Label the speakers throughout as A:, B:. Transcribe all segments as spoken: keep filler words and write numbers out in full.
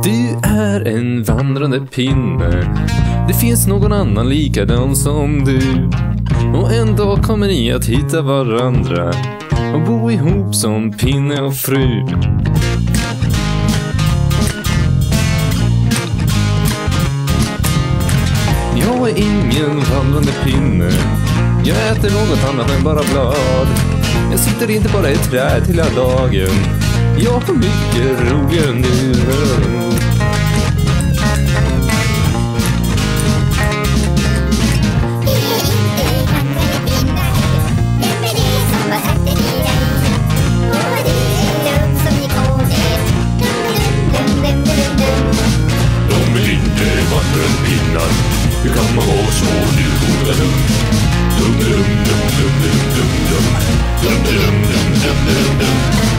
A: Du är en vandrande pinne. Det finns någon annan likadan som du. Och en dag kommer ni att hitta varandra och bo ihop som pinne och fru. Jag är ingen vandrande pinne. Jag äter något annat än bara blad. Jag sitter inte bara i träd hela dagen. Jag har mycket roligare än du.
B: De vill inte vandrande pinnar. Hur kan man vara så dum? Dum dum dum dum dum dum dum dum dum dum dum dum dum.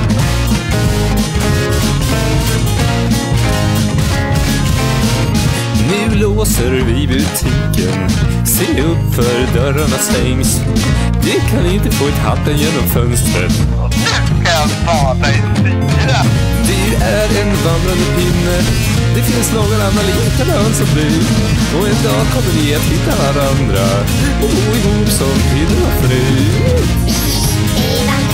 A: Nu låser vi butiken. Se upp för dörrarna stängs. Det kan inte få ett hatten genom fönstret.
C: Nu ska jag ta dig styra.
A: Du är en vandrande pinne. Det finns någon annan likadan som du. Och en dag kommer ni att hitta varandra och bo ihop som pinne och fru.